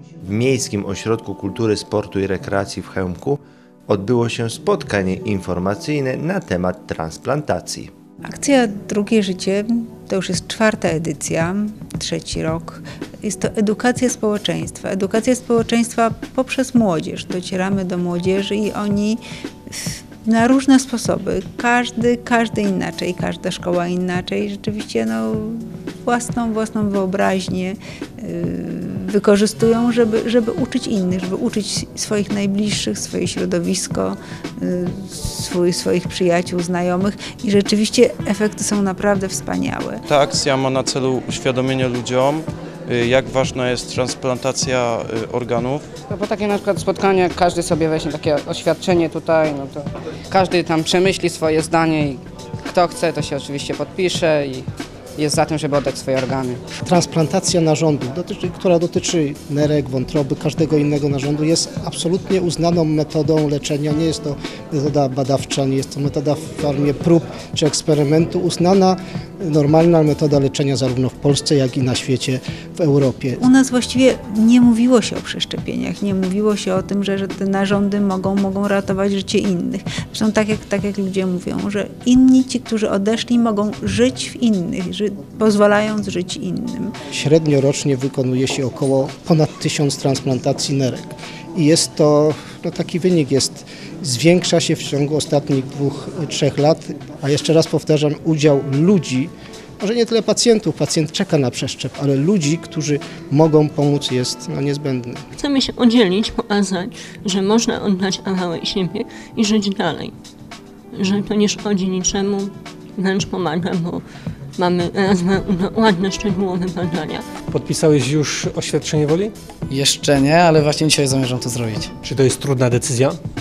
W Miejskim Ośrodku Kultury, Sportu i Rekreacji w Chełmku odbyło się spotkanie informacyjne na temat transplantacji. Akcja Drugie Życie to już jest 4. edycja, 3. rok. Jest to edukacja społeczeństwa. Edukacja społeczeństwa poprzez młodzież. Docieramy do młodzieży i oni na różne sposoby, każdy inaczej, każda szkoła inaczej, rzeczywiście własną wyobraźnię wykorzystują, żeby uczyć innych, żeby uczyć swoich najbliższych, swoje środowisko, swoich przyjaciół, znajomych i rzeczywiście efekty są naprawdę wspaniałe. Ta akcja ma na celu uświadomienie ludziom, jak ważna jest transplantacja organów. Po takie na przykład spotkanie każdy sobie weźmie takie oświadczenie tutaj, to każdy tam przemyśli swoje zdanie i kto chce, to się oczywiście podpisze i jest za tym, żeby oddać swoje organy. Transplantacja narządu, która dotyczy nerek, wątroby, każdego innego narządu, jest absolutnie uznaną metodą leczenia. Nie jest to metoda badawcza, nie jest to metoda w formie prób czy eksperymentu. Uznana, normalna metoda leczenia zarówno w Polsce, jak i na świecie, w Europie. U nas właściwie nie mówiło się o przeszczepieniach, nie mówiło się o tym, że te narządy mogą ratować życie innych. Zresztą tak jak ludzie mówią, że inni, ci, którzy odeszli, mogą żyć w innych, pozwalając żyć innym. Średnio rocznie wykonuje się ponad 1000 transplantacji nerek. I jest to, taki wynik zwiększa się w ciągu ostatnich 2-3 lat, a jeszcze raz powtarzam, udział ludzi, może nie tyle pacjentów, pacjent czeka na przeszczep, ale ludzi, którzy mogą pomóc, jest niezbędny. Chcemy się oddzielić, pokazać, że można oddać kawałek siebie i żyć dalej, że to nie szkodzi niczemu, wręcz pomaga, bo mamy ładne, szczegółowe badania. Podpisałeś już oświadczenie woli? Jeszcze nie, ale właśnie dzisiaj zamierzam to zrobić. Czy to jest trudna decyzja?